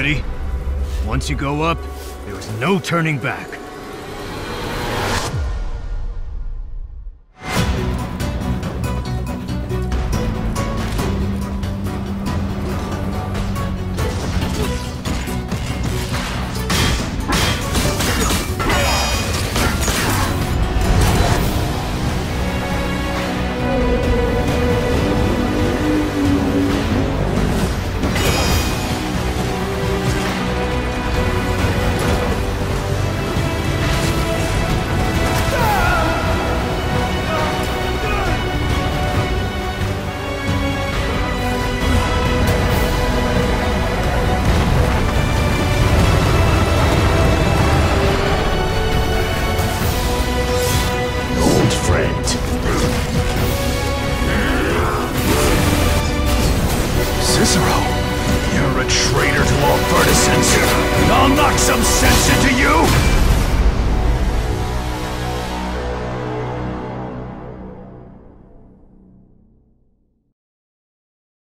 ready? Once you go up, there is no turning back. Cicero, you're a traitor to all Verticents. I'll knock some sense into you!